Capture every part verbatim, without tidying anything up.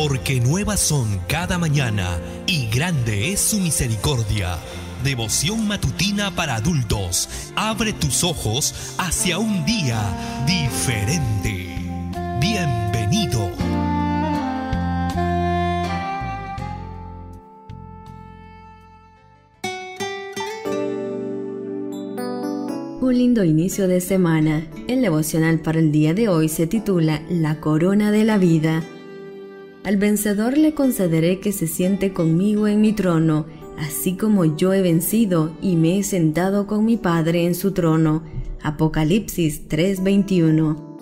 porque nuevas son cada mañana y grande es su misericordia. Devoción matutina para adultos. Abre tus ojos hacia un día diferente. Bienvenido. Un lindo inicio de semana. El devocional para el día de hoy se titula La corona de la vida. Al vencedor le concederé que se siente conmigo en mi trono, así como yo he vencido y me he sentado con mi Padre en su trono. Apocalipsis tres veintiuno.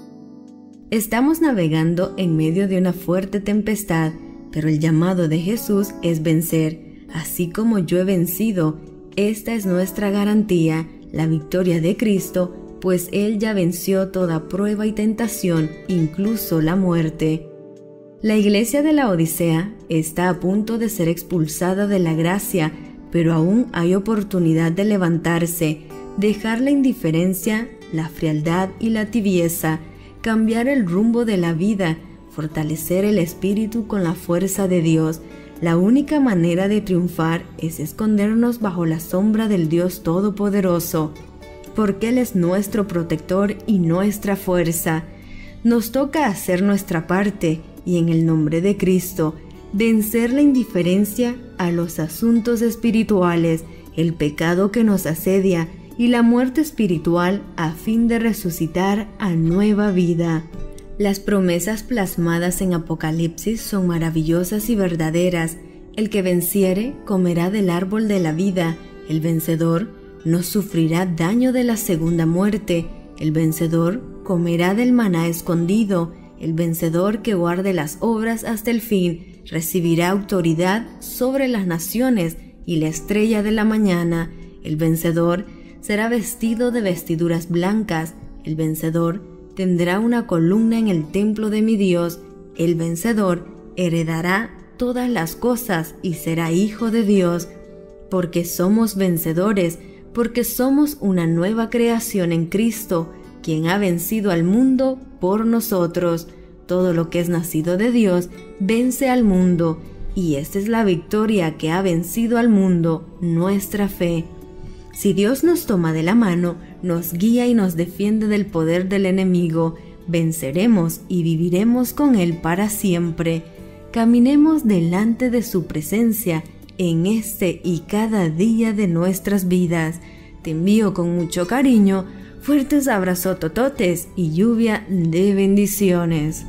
Estamos navegando en medio de una fuerte tempestad, pero el llamado de Jesús es vencer. Así como yo he vencido, esta es nuestra garantía, la victoria de Cristo, pues Él ya venció toda prueba y tentación, incluso la muerte. La iglesia de la Odisea está a punto de ser expulsada de la gracia, pero aún hay oportunidad de levantarse, dejar la indiferencia, la frialdad y la tibieza, cambiar el rumbo de la vida, fortalecer el espíritu con la fuerza de Dios. La única manera de triunfar es escondernos bajo la sombra del Dios Todopoderoso, porque Él es nuestro protector y nuestra fuerza. Nos toca hacer nuestra parte y en el nombre de Cristo, vencer la indiferencia a los asuntos espirituales, el pecado que nos asedia y la muerte espiritual a fin de resucitar a nueva vida. Las promesas plasmadas en Apocalipsis son maravillosas y verdaderas. El que venciere comerá del árbol de la vida. El vencedor no sufrirá daño de la segunda muerte. El vencedor comerá del maná escondido. El vencedor que guarde las obras hasta el fin recibirá autoridad sobre las naciones y la estrella de la mañana. El vencedor será vestido de vestiduras blancas. El vencedor tendrá una columna en el templo de mi Dios. El vencedor heredará todas las cosas y será hijo de Dios. Porque somos vencedores, porque somos una nueva creación en Cristo, quien ha vencido al mundo por nosotros. Todo lo que es nacido de Dios vence al mundo, y esta es la victoria que ha vencido al mundo, nuestra fe. Si Dios nos toma de la mano, nos guía y nos defiende del poder del enemigo, venceremos y viviremos con Él para siempre. Caminemos delante de su presencia en este y cada día de nuestras vidas. Te envío con mucho cariño, fuertes abrazos tototes y lluvia de bendiciones.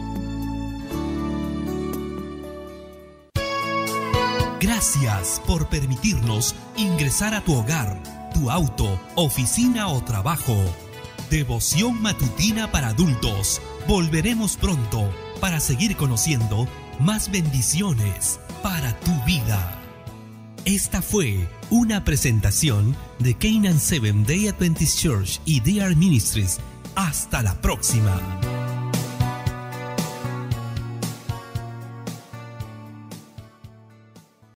Gracias por permitirnos ingresar a tu hogar, tu auto, oficina o trabajo. Devoción matutina para adultos. Volveremos pronto para seguir conociendo más bendiciones para tu vida. Esta fue una presentación de Canaan Seventh Day Adventist Church y D R Ministries. Hasta la próxima.